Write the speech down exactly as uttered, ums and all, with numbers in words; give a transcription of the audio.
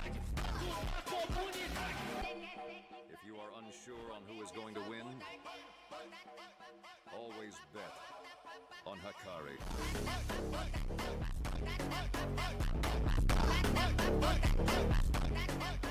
If you are unsure on who is going to win, always bet on Hikari.